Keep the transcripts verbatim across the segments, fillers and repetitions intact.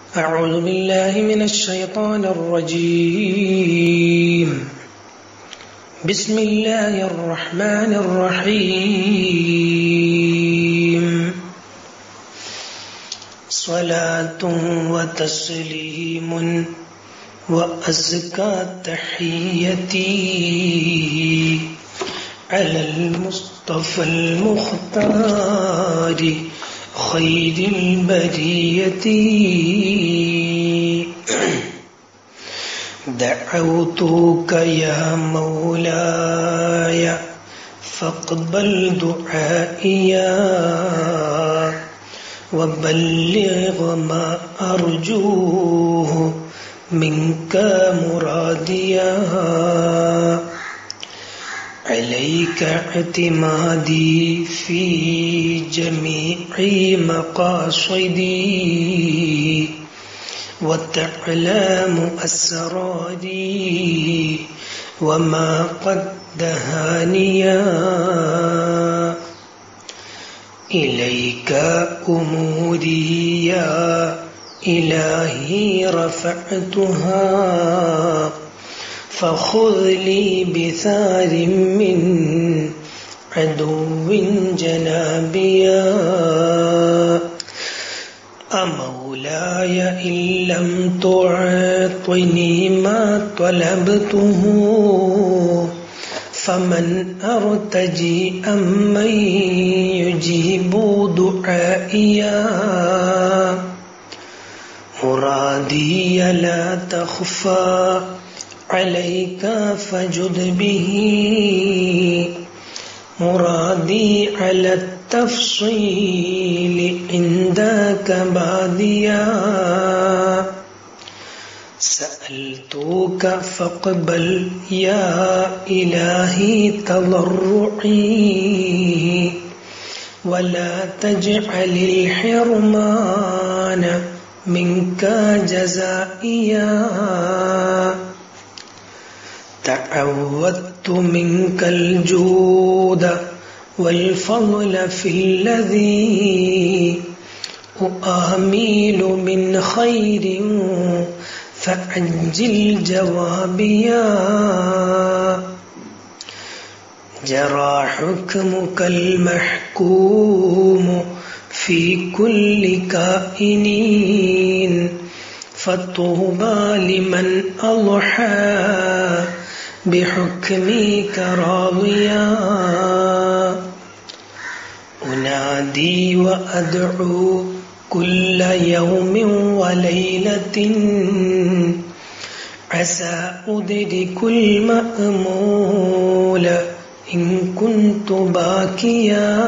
أعوذ بالله من الشيطان الرجيم. بسم الله الرحمن الرحيم. صلاة وتسليم وأزكى تحيتي على المصطفى المختار خير البرية. دعوتك يا مولاي فاقبل دعائي وبلغ ما أرجوه منك مراديا. عليك اعتمادي في جميع مقاصدي وتعلم أسراري وما قد دهانيا. إليك أموري يا إلهي رفعتها فخذ لي بثار من عدو جنابيا. أمولاي إن لم تعطني ما طلبته فمن أرتجي أمن يجيب دعائيا. مرادي لا تخفى عليك فجد به مرادي على التفصيل عندك باديا. سألتك فاقبل يا إلهي تضرعي ولا تجعل الحرمان منك جزائيا. تعودت منك الجود والفضل في الذي أؤامل من خير فعجل جوابيا. جرى حكمك المحكوم في كل كائن فطوبى لمن أضحى بحكمك راضيا. أنادي وأدعو كل يوم وليلة عسى أدرك المأمول إن كنت باكيا.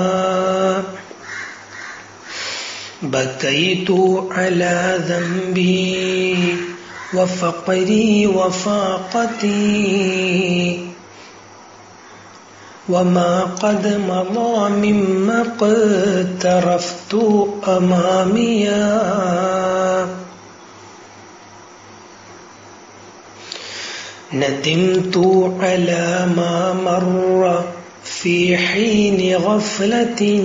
بكيت على ذنبي وفقري وفاقتي وما قد مضى مما اقترفت أماميا. ندمت على ما مر في حين غفلة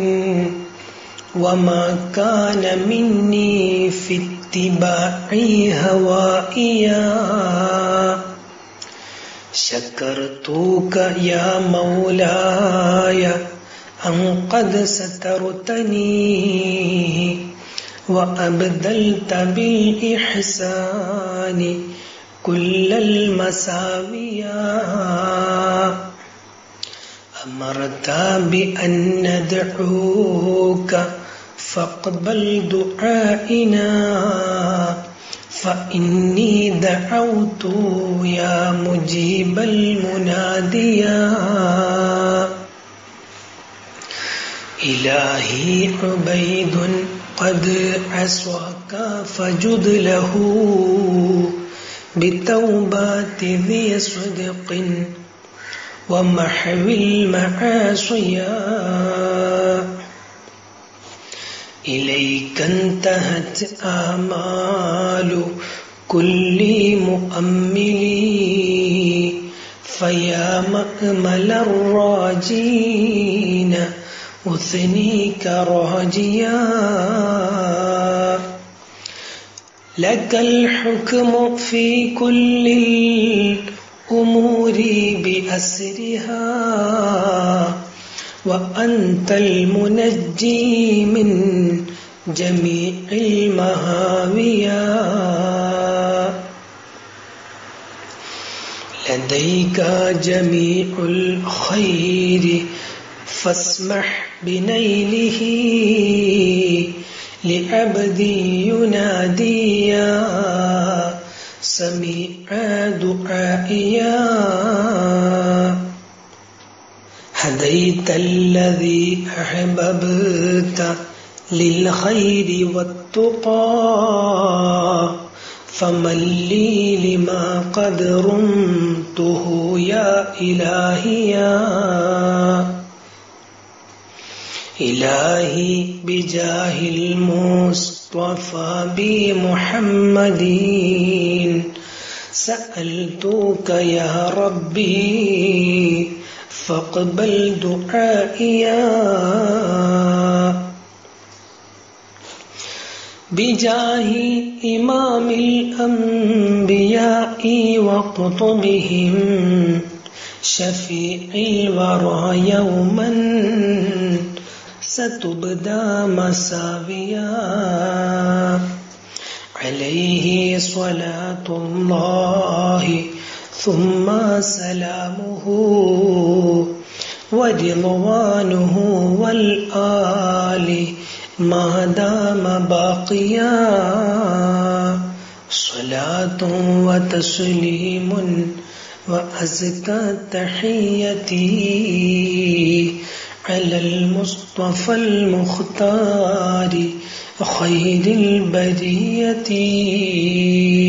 وما كان مني في اتباعي هوائيا. شكرتك يا مولاي أن قد سترتني وأبدلت بالإحسان كل المساويا. أمرت بأن ندعوك فاقبل دعائنا فإني دعوت يا مجيب المناديا. إلهي عبيد قد عصاك فجد له بتوبات ذي صدق ومحو المعاصيا. إليك انتهت آمال كل مؤملي فيا مأمل الراجين أثنيك راجيا. لك الحكم في كل الأمور بأسرها وأنت المنجي من جميع المهاويا لديك جميع الخير فاسمح بنيله لعبدي ينادي يا سميع دعائيا هديت الذي أحببت للخير والتقى فمن لي لما قد رمته يا إلهي يا إلهي بجاه المصطفى بمحمد سألتك يا ربي فاقبل دعائيا بجاه إمام الأنبياء وقطبهم شفيع الورى يوما ستبدى مساويا عليه صلاة الله ثم سلامه ورضوانه والآل ما دام باقيا صلاة وتسليم وأزكى تحيتي على المصطفى المختار خير البرية